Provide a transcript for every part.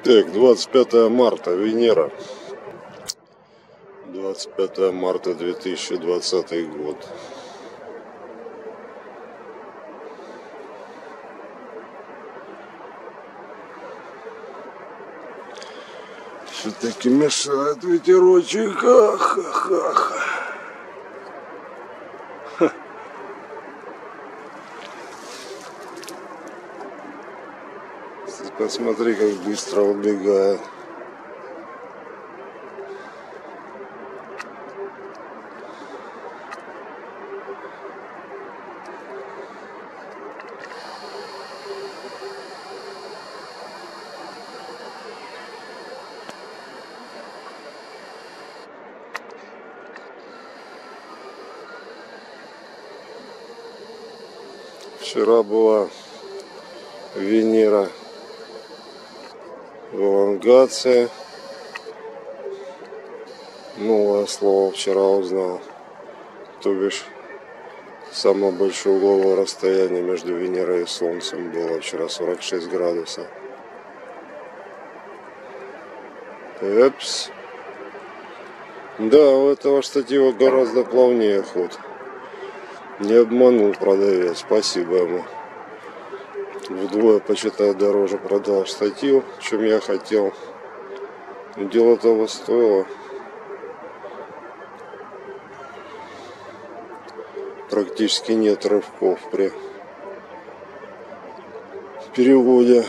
Так, 25 марта, Венера. 25 марта 2020 год. Все-таки мешает ветерочек. Ах. Посмотри, как быстро убегает. Вчера была Венера в элонгации. Новое слово вчера узнал. То бишь, самое большое угловое расстояние между Венерой и Солнцем было вчера 46 градусов. Эпс. Да, у этого штатива гораздо плавнее ход. Не обманул продавец, спасибо ему. Вдвое, почитай, дороже продал штатив, чем я хотел. Дело того стоило. Практически нет рывков при переводе.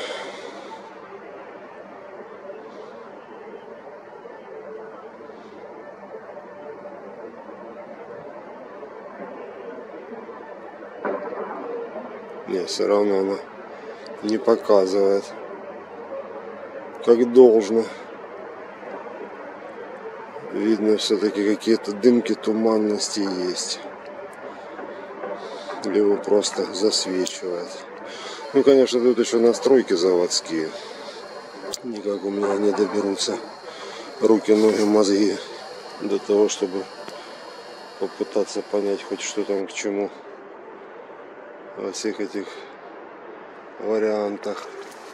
Не, все равно она не показывает как должно. Видно, все-таки какие-то дымки, туманности есть. Его просто засвечивает. Ну, конечно, тут еще настройки заводские. Никак у меня не доберутся руки, ноги, мозги до того, чтобы попытаться понять хоть что там к чему во всех этих вариантах.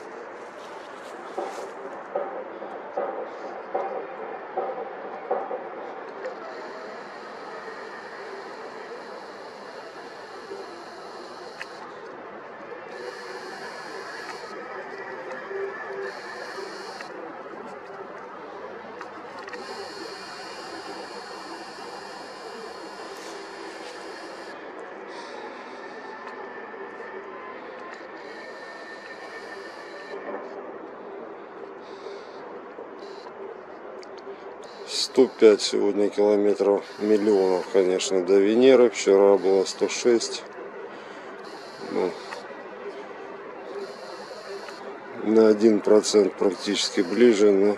«105 сегодня километров, миллионов, конечно, до Венеры. Вчера было 106. Ну, на 1% практически ближе, но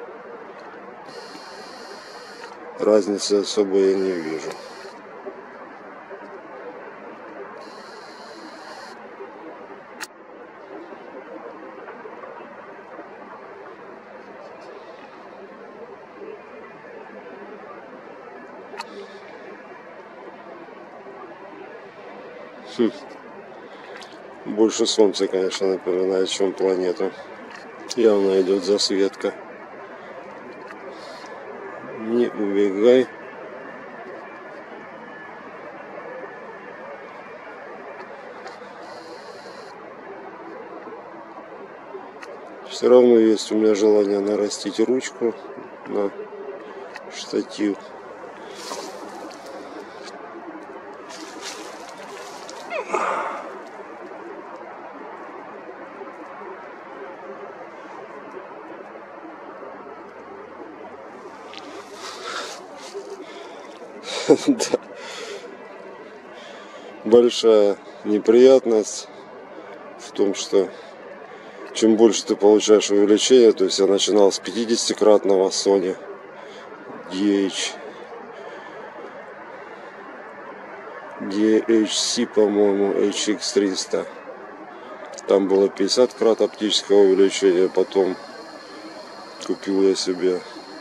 разницы особо я не вижу. Больше Солнца, конечно, напоминает, чем планету. Явно идет засветка. Не убегай. Все равно есть у меня желание нарастить ручку на штатив. Да. Большая неприятность в том, что чем больше ты получаешь увеличения, то есть я начинал с 50-кратного Sony DHC, по-моему, HX300. Там было 50 крат оптического увеличения. Потом купил я себе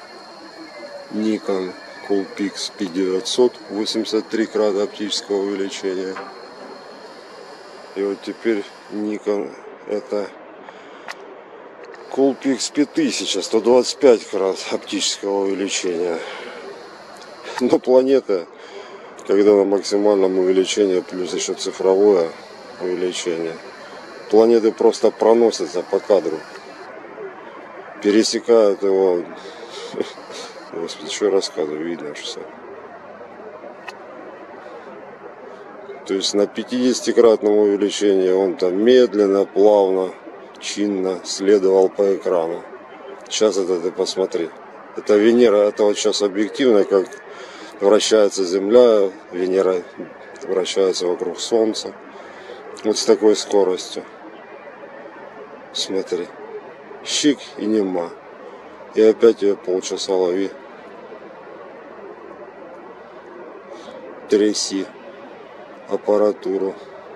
Nikon Coolpix P900, 83 крата оптического увеличения. И вот теперь Nikon это Coolpix 5000, 125 крат оптического увеличения. Но планета, когда на максимальном увеличении, плюс еще цифровое увеличение, планеты просто проносятся по кадру. Пересекают его. Господи, что я рассказываю, видно все. То есть на 50-кратном увеличении он там медленно, плавно, чинно следовал по экрану. Сейчас это ты посмотри. Это Венера, это вот сейчас объективно, как вращается Земля, Венера вращается вокруг Солнца. Вот с такой скоростью. Смотри. Щик и нема. И опять ее полчаса лови. Тряси аппаратуру.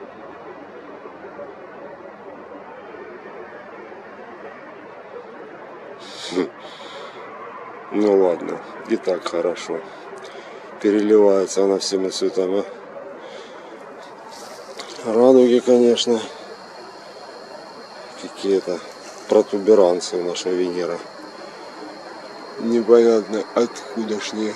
Ну ладно, и так хорошо. Переливается она всеми цветами радуги, конечно. Какие-то протуберанцы у нашей Венеры. Непонятно откудашние.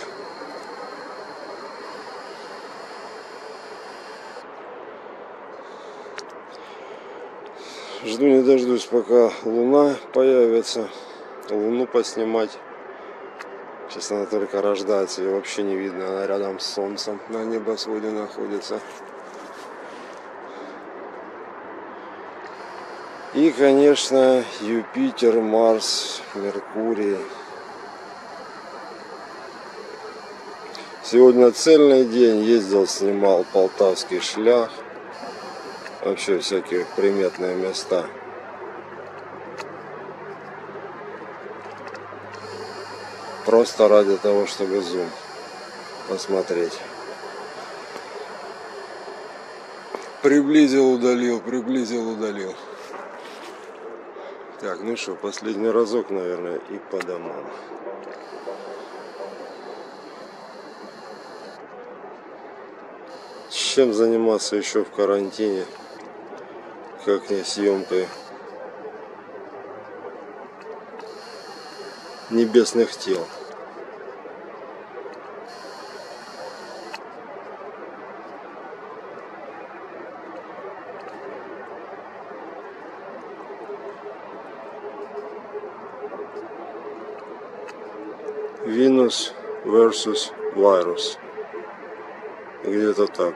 Жду не дождусь, пока Луна появится. Луну поснимать. Сейчас она только рождается, ее вообще не видно. Она рядом с Солнцем на небосводе находится. И, конечно, Юпитер, Марс, Меркурий. Сегодня цельный день ездил, снимал Полтавский шлях. Вообще всякие приметные места. Просто ради того, чтобы зум посмотреть. Приблизил, удалил, приблизил, удалил. Так, ну что, последний разок, наверное, и по домам. Чем заниматься еще в карантине, как не съемкой небесных тел. Venus versus Virus. Где-то так.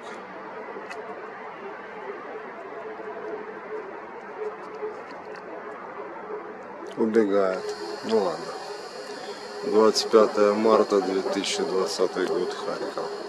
Убегает. Ну ладно. 25 марта 2020 год, Харьков.